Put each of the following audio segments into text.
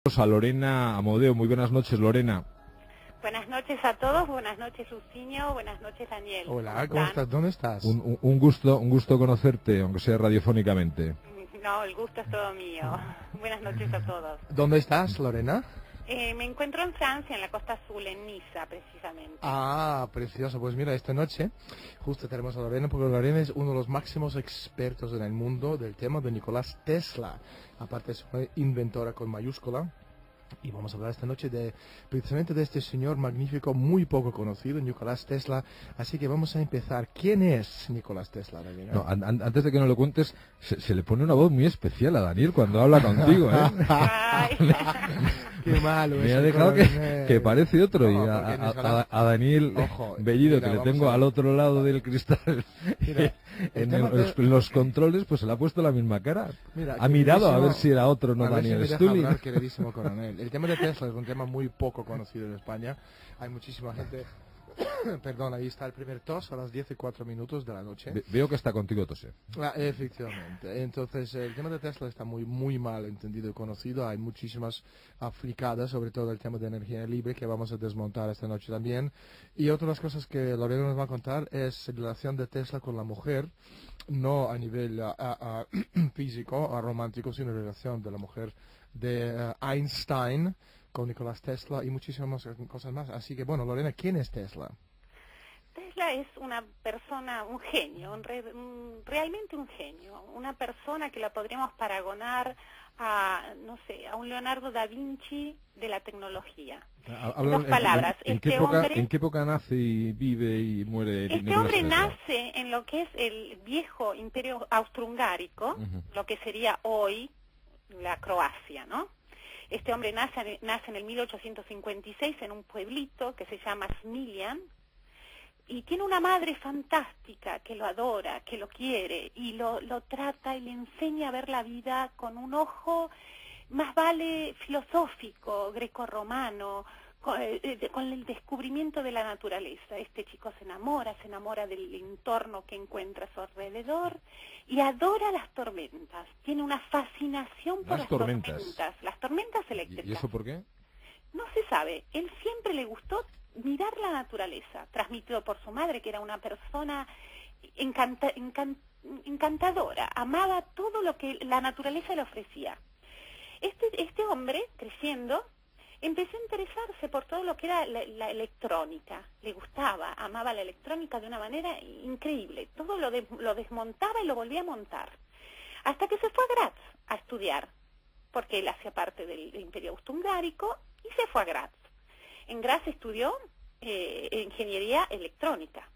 A Lorena Amodeo. Muy buenas noches, Lorena. Buenas noches a todos, buenas noches Lucinio, buenas noches Daniel. Hola, ¿cómo estás? ¿Dónde estás? Un gusto conocerte, aunque sea radiofónicamente. No, el gusto es todo mío. Buenas noches a todos. ¿Dónde estás, Lorena? Me encuentro en Francia, en la Costa Azul, en Niza, precisamente. Ah, precioso. Pues mira, esta noche justo tenemos a Lorena, porque Lorena es uno de los máximos expertos en el mundo del tema de Nicolás Tesla. Aparte es una inventora con mayúscula. Y vamos a hablar esta noche precisamente de este señor magnífico, muy poco conocido, Nicolás Tesla. Así que vamos a empezar. ¿Quién es Nicolás Tesla, Daniel? No, antes de que nos lo cuentes, se le pone una voz muy especial a Daniel cuando habla contigo, ¿eh? Ay. Qué malo. Me ha dejado que parece otro. No, y a Daniel Bellido, mira, que le tengo al otro lado del cristal, mira, en los controles, pues se le ha puesto la misma cara. Mira, ha mirado a ver si era otro, no Daniel Stully. Queridísimo coronel. El tema de Tesla es un tema muy poco conocido en España. Hay muchísima gente... Perdón, ahí está el primer tos a las 10:04 de la noche. Veo que está contigo tose. Efectivamente. Entonces, el tema de Tesla está muy mal entendido y conocido. Hay muchísimas fricadas, sobre todo el tema de energía libre, que vamos a desmontar esta noche también. Y otra de las cosas que Lorena nos va a contar es la relación de Tesla con la mujer, no a nivel físico, romántico, sino la relación de la mujer de Einstein con Nicolás Tesla y muchísimas cosas más. Así que, bueno, Lorena, ¿quién es Tesla? Tesla es una persona, un genio, realmente un genio. Una persona que la podríamos paragonar a, no sé, a un Leonardo da Vinci de la tecnología. Dos palabras. ¿En qué época nace y vive y muere? Este hombre nace en lo que es el viejo imperio austrohungárico, lo que sería hoy la Croacia, ¿no? Este hombre nace en el 1856 en un pueblito que se llama Smiljan y tiene una madre fantástica que lo adora, que lo quiere y lo trata y le enseña a ver la vida con un ojo más vale filosófico, grecorromano, con el descubrimiento de la naturaleza. Este chico se enamora del entorno que encuentra a su alrededor y adora las tormentas. Tiene una fascinación por las tormentas eléctricas. ¿Y eso por qué? No se sabe. Él siempre le gustó mirar la naturaleza, transmitido por su madre, que era una persona encantadora, amaba todo lo que la naturaleza le ofrecía. Este hombre, creciendo, empezó a interesarse por todo lo que era la electrónica. Le gustaba, amaba la electrónica de una manera increíble. Todo lo desmontaba y lo volvía a montar. Hasta que se fue a Graz a estudiar, porque él hacía parte del Imperio Austrohungárico, y se fue a Graz. En Graz estudió ingeniería electrónica.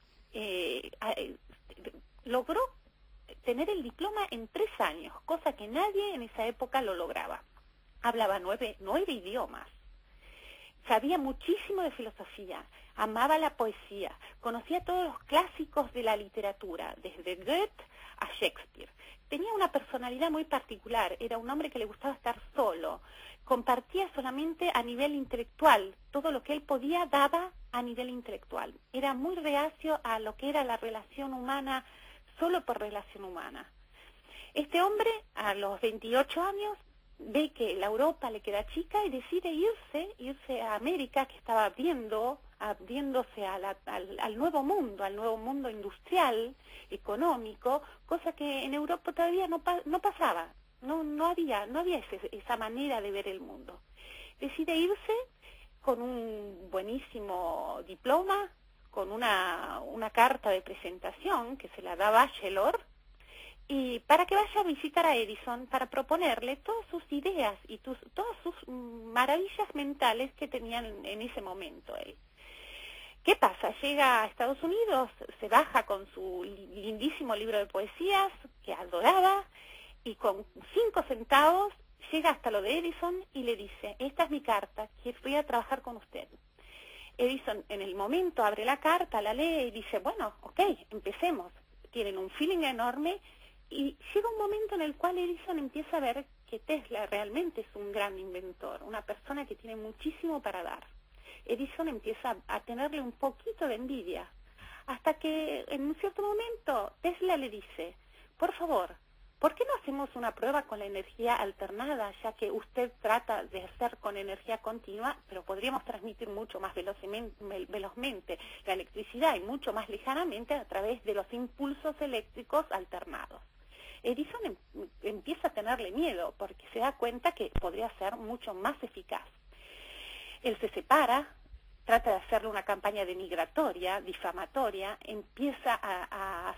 Logró tener el diploma en 3 años, cosa que nadie en esa época lo lograba. Hablaba 9 idiomas, sabía muchísimo de filosofía, amaba la poesía, conocía todos los clásicos de la literatura, desde Goethe a Shakespeare. Tenía una personalidad muy particular, era un hombre que le gustaba estar solo, compartía solamente a nivel intelectual, todo lo que él podía daba a nivel intelectual. Era muy reacio a lo que era la relación humana, solo por relación humana. Este hombre, a los 28 años, ve que la Europa le queda chica y decide irse a América, que estaba abriéndose al nuevo mundo industrial, económico, cosa que en Europa todavía no pasaba, no había esa manera de ver el mundo. Decide irse con un buenísimo diploma, con una carta de presentación que se la da Bachelor, y para que vaya a visitar a Edison para proponerle todas sus ideas y todas sus maravillas mentales que tenían en ese momento él. ¿Qué pasa? Llega a Estados Unidos, se baja con su lindísimo libro de poesías que adoraba y con 5 centavos llega hasta lo de Edison y le dice: esta es mi carta, que voy a trabajar con usted. Edison en el momento abre la carta, la lee y dice: bueno, ok, empecemos. Tienen un feeling enorme. Y llega un momento en el cual Edison empieza a ver que Tesla realmente es un gran inventor, una persona que tiene muchísimo para dar. Edison empieza a tenerle un poquito de envidia, hasta que en un cierto momento Tesla le dice: por favor, ¿por qué no hacemos una prueba con la energía alternada, ya que usted trata de hacer con energía continua, pero podríamos transmitir mucho más velozmente la electricidad y mucho más lejanamente a través de los impulsos eléctricos alternados? Edison empieza a tenerle miedo porque se da cuenta que podría ser mucho más eficaz. Él se separa, trata de hacerle una campaña denigratoria, difamatoria, empieza a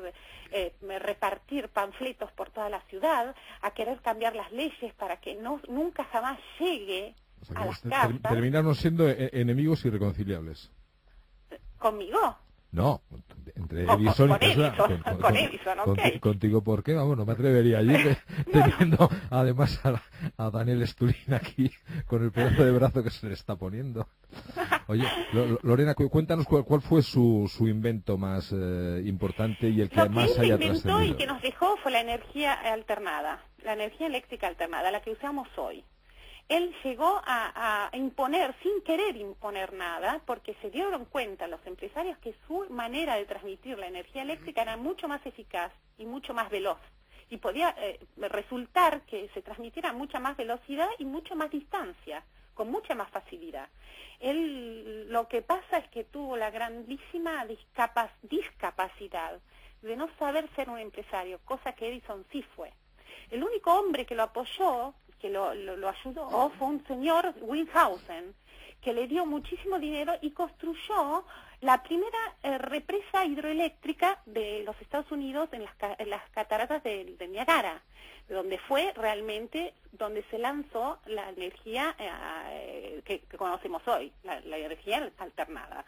repartir panfletos por toda la ciudad, a querer cambiar las leyes para que nunca jamás llegue a las cartas. Terminaron siendo enemigos irreconciliables. ¿Conmigo? No, entre Edison y Tesla. Con Edison, ok. Contigo, ¿por qué? Vamos, no me atrevería allí teniendo además a Daniel Stulin aquí con el pedazo de brazo que se le está poniendo. Oye, Lorena, cuéntanos cuál fue su invento más importante y el que más haya trascendido. Lo que él inventó y que nos dejó fue la energía alternada, la energía eléctrica alternada, la que usamos hoy. Él llegó a imponer, sin querer imponer nada, porque se dieron cuenta los empresarios que su manera de transmitir la energía eléctrica era mucho más eficaz y mucho más veloz. Y podía resultar que se transmitiera mucha más velocidad y mucha más distancia, con mucha más facilidad. Él lo que pasa es que tuvo la grandísima discapacidad de no saber ser un empresario, cosa que Edison sí fue. El único hombre que lo apoyó, que lo ayudó, fue un señor, Windhausen, que le dio muchísimo dinero y construyó la primera represa hidroeléctrica de los Estados Unidos en las cataratas de Niágara, donde fue realmente donde se lanzó la energía que conocemos hoy, la energía alternada.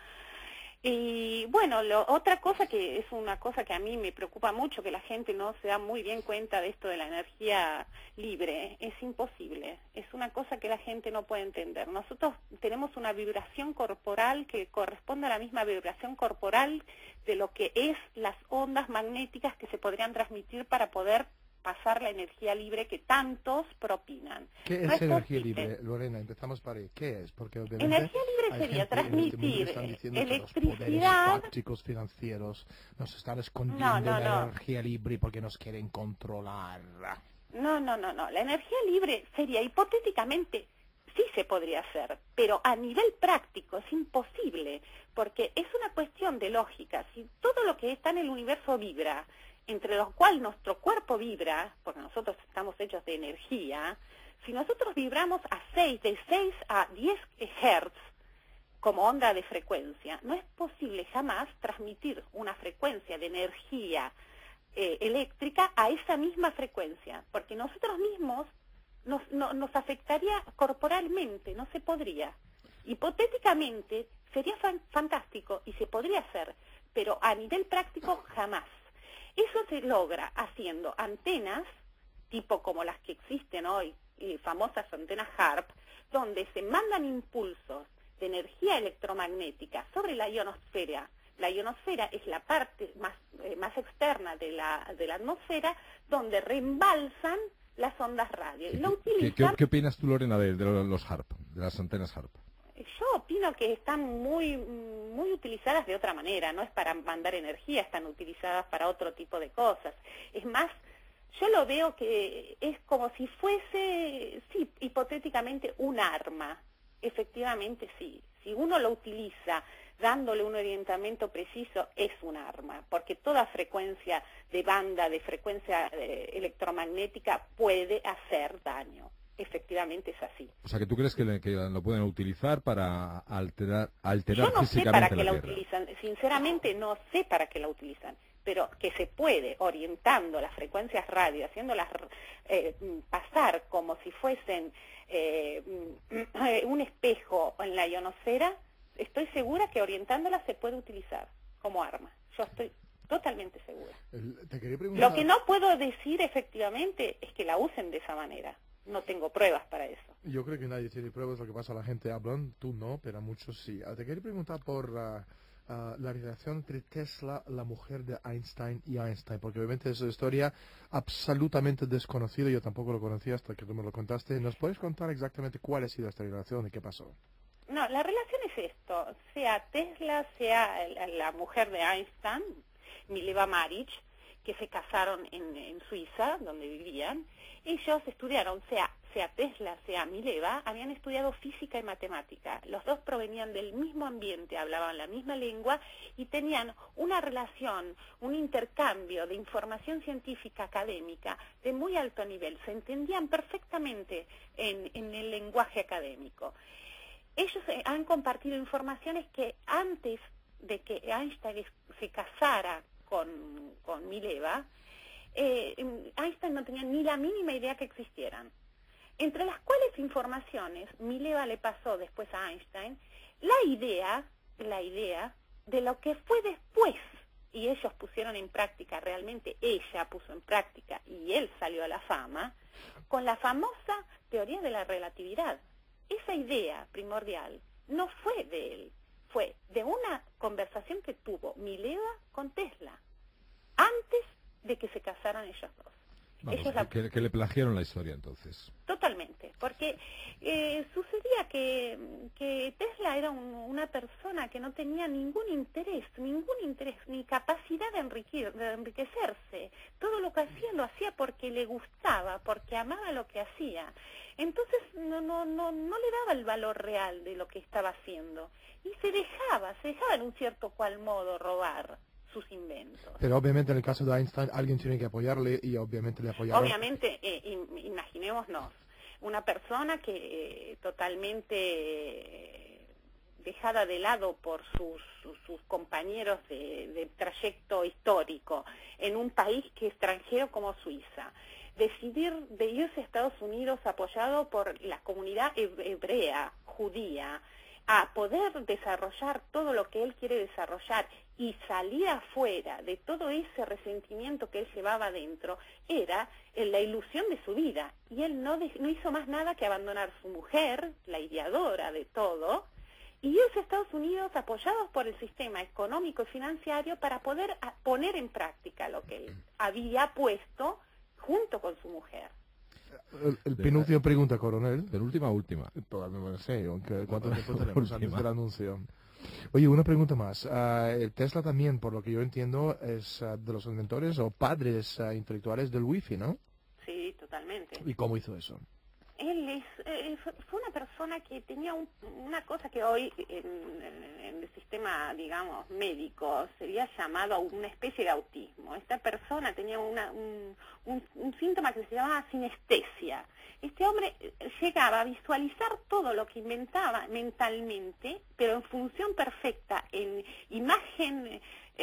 Y bueno, otra cosa que es una cosa que a mí me preocupa mucho, que la gente no se da muy bien cuenta de esto de la energía libre, es imposible, es una cosa que la gente no puede entender. Nosotros tenemos una vibración corporal que corresponde a la misma vibración corporal de lo que es las ondas magnéticas que se podrían transmitir para poder pasar la energía libre que tantos propinan. ¿Qué es energía libre, Lorena? Empezamos por ahí. ¿Qué es? Porque energía libre sería transmitir electricidad. Los fácticos financieros nos están escondiendo la energía libre porque nos quieren controlar. No. La energía libre sería hipotéticamente, sí se podría hacer, pero a nivel práctico es imposible, porque es una cuestión de lógica. Si todo lo que está en el universo vibra, entre los cuales nuestro cuerpo vibra, porque nosotros estamos hechos de energía, si nosotros vibramos de 6 a 10 Hz como onda de frecuencia, no es posible jamás transmitir una frecuencia de energía eléctrica a esa misma frecuencia, porque nosotros mismos nos afectaría corporalmente, no se podría. Hipotéticamente sería fantástico y se podría hacer, pero a nivel práctico jamás. Eso se logra haciendo antenas, tipo como las que existen hoy, famosas antenas HAARP, donde se mandan impulsos de energía electromagnética sobre la ionosfera. La ionosfera es la parte más externa de la atmósfera, donde reembalsan las ondas radio. ¿Qué opinas tú, Lorena, de los HAARP, de las antenas HAARP? Yo opino que están muy utilizadas de otra manera, no es para mandar energía, están utilizadas para otro tipo de cosas. Es más, yo lo veo que es como si fuese, sí, hipotéticamente un arma. Efectivamente sí, si uno lo utiliza dándole un orientamiento preciso, es un arma, porque toda frecuencia de banda, de frecuencia electromagnética puede hacer daño. Efectivamente es así. O sea, que tú crees que lo pueden utilizar para alterar Yo no sé para qué la Tierra. utilizan, sinceramente no sé para qué la utilizan, pero que se puede, orientando las frecuencias radio, haciéndolas pasar como si fuesen un espejo en la ionosfera, estoy segura que orientándolas se puede utilizar como arma. Yo estoy totalmente segura. Te quería preguntar... Lo que no puedo decir efectivamente es que la usen de esa manera. No tengo pruebas para eso. Yo creo que nadie tiene pruebas, lo que pasa, la gente hablan, tú no, pero muchos sí. Te quería preguntar por la relación entre Tesla, la mujer de Einstein y Einstein, porque obviamente es una historia absolutamente desconocida, yo tampoco lo conocía hasta que tú me lo contaste. ¿Nos puedes contar exactamente cuál ha sido esta relación y qué pasó? No, la relación es esto, sea Tesla, sea la mujer de Einstein, Mileva Maric, que se casaron en Suiza, donde vivían. Ellos estudiaron, sea Tesla, sea Mileva, habían estudiado física y matemática. Los dos provenían del mismo ambiente, hablaban la misma lengua y tenían una relación, un intercambio de información científica académica de muy alto nivel. Se entendían perfectamente en el lenguaje académico. Ellos han compartido informaciones que antes de que Einstein se casara con Mileva, Einstein no tenía ni la mínima idea que existieran. Entre las cuales informaciones Mileva le pasó después a Einstein la idea de lo que fue después, y ellos pusieron en práctica, realmente ella puso en práctica y él salió a la fama, con la famosa teoría de la relatividad. Esa idea primordial no fue de él, fue de una conversación que tuvo Mileva con Tesla, antes de que se casaran ellos dos. Vamos, que le plagiaron la historia entonces. Totalmente, porque sucedía que Tesla era una persona que no tenía ningún interés, ni capacidad de enriquecerse. Todo lo que hacía lo hacía porque le gustaba, porque amaba lo que hacía. Entonces no le daba el valor real de lo que estaba haciendo y se dejaba en un cierto cual modo robar sus inventos. Pero obviamente en el caso de Einstein alguien tiene que apoyarle y obviamente le apoyaron. Obviamente, imaginémonos, una persona que totalmente dejada de lado por sus compañeros de trayecto histórico en un país que extranjero como Suiza, decidir de irse a Estados Unidos apoyado por la comunidad hebrea, judía, a poder desarrollar todo lo que él quiere desarrollar y salir afuera de todo ese resentimiento que él llevaba adentro, era la ilusión de su vida. Y él no hizo más nada que abandonar su mujer, la ideadora de todo, y irse a Estados Unidos apoyados por el sistema económico y financiero para poder poner en práctica lo que él había puesto junto con su mujer. El penúltima pregunta, coronel. Penúltima, última. No sé, aunque ¿cuánto tiempo tenemos antes del anuncio? Oye, una pregunta más. Tesla también, por lo que yo entiendo, es de los inventores o padres intelectuales del Wi-Fi, ¿no? Sí, totalmente. ¿Y cómo hizo eso? Él fue una persona que tenía una cosa que hoy en el sistema, digamos, médico sería llamado una especie de autismo. Esta persona tenía un síntoma que se llamaba sinestesia. Este hombre llegaba a visualizar todo lo que inventaba mentalmente, pero en función perfecta, en imagen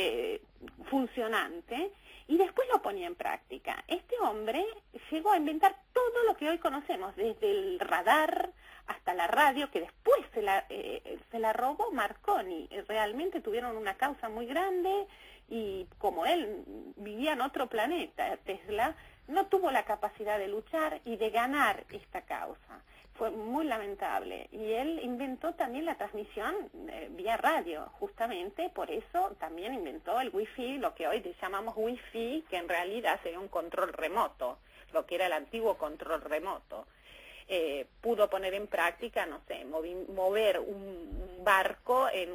funcionante, y después lo ponía en práctica. Este hombre llegó a inventar todo lo que hoy conocemos, desde el radar hasta la radio, que después se la robó Marconi. Realmente tuvieron una causa muy grande y como él vivía en otro planeta, Tesla no tuvo la capacidad de luchar y de ganar esta causa. Fue muy lamentable. Y él inventó también la transmisión vía radio, justamente por eso también inventó el Wi-Fi, lo que hoy llamamos Wi-Fi, que en realidad sería un control remoto, lo que era el antiguo control remoto. Pudo poner en práctica, no sé, mover un barco en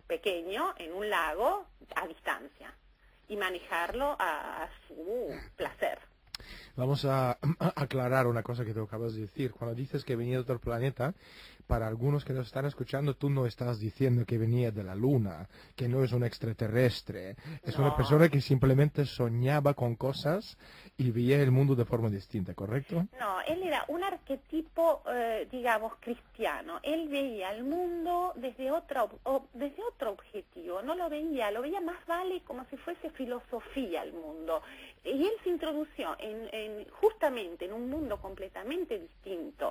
un lago a distancia y manejarlo a su placer. Vamos a aclarar una cosa que te acabas de decir. Cuando dices que venía de otro planeta, para algunos que nos están escuchando, tú no estás diciendo que venía de la Luna, que no es un extraterrestre. Es una persona que simplemente soñaba con cosas y veía el mundo de forma distinta, ¿correcto? No, él era un arquetipo, digamos, cristiano. Él veía el mundo desde otro objetivo. No lo veía más vale como si fuese filosofía el mundo. Y él se introdució justamente en un mundo completamente distinto,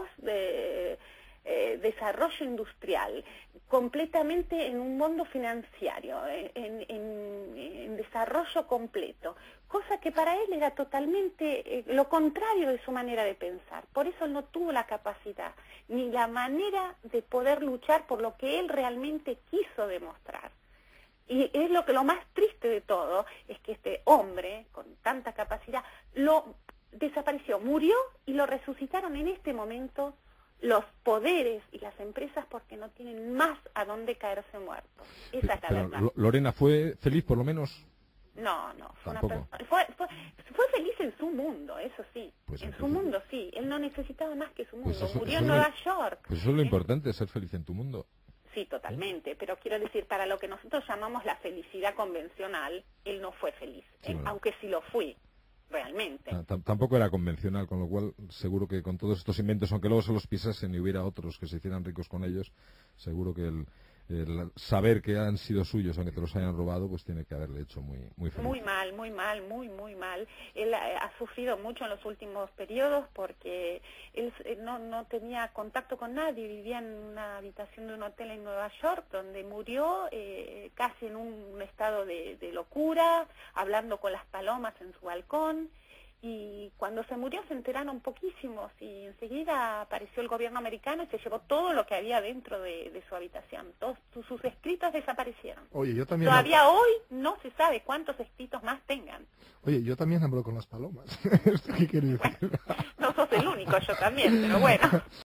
desarrollo industrial, completamente en un mundo financiero, en desarrollo completo, cosa que para él era totalmente lo contrario de su manera de pensar. Por eso no tuvo la capacidad ni la manera de poder luchar por lo que él realmente quiso demostrar. Y es lo más triste de todo, es que este hombre, con tanta capacidad, desapareció, murió y lo resucitaron en este momento los poderes y las empresas porque no tienen más a dónde caerse muertos. Esa es la verdad. Lorena, ¿fue feliz por lo menos? No, Tampoco. Fue feliz en su mundo, eso sí. Pues en su mundo, sí. Él no necesitaba más que su mundo. Pues Murió en Nueva York. Pues eso es lo importante, ser feliz en tu mundo. Sí, totalmente. Pero quiero decir, para lo que nosotros llamamos la felicidad convencional, él no fue feliz. Sí, bueno. Aunque sí lo fue, realmente. Tampoco era convencional, con lo cual seguro que con todos estos inventos, aunque luego se los pisasen y hubiera otros que se hicieran ricos con ellos, seguro que el saber que han sido suyos, aunque te los hayan robado, pues tiene que haberle hecho muy feliz. Muy mal, muy mal. Él ha sufrido mucho en los últimos periodos porque él no tenía contacto con nadie, vivía en una habitación de un hotel en Nueva York, donde murió casi en un estado de locura, hablando con las palomas en su balcón. Y cuando se murió se enteraron poquísimos y enseguida apareció el gobierno americano y se llevó todo lo que había dentro de su habitación. Todos sus escritos desaparecieron. Oye, yo también... Todavía hoy no se sabe cuántos escritos más tengan. Oye, yo también hablo con las palomas. ¿Esto qué quiere decir? No sos el único, yo también, pero bueno.